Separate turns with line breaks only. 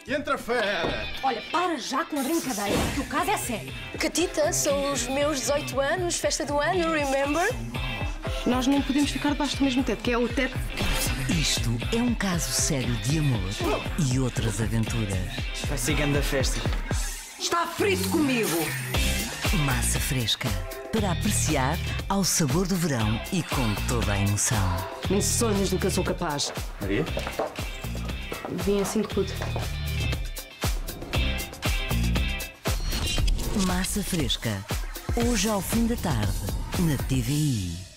entra fera!
Olha, para já com a brincadeira, que o caso é sério.
Catita, são os meus 18 anos, festa do ano, remember?
Nós não podemos ficar debaixo do mesmo teto, que é o teto.
Isto é um caso sério de amor e outras aventuras.
Vai ser grande a festa.
Está frito comigo.
Massa fresca, para apreciar ao sabor do verão e com toda a emoção.
Nem sonhas do que eu sou capaz.
Maria?
Vim assim que pude.
Massa fresca, hoje ao fim da tarde, na TVI.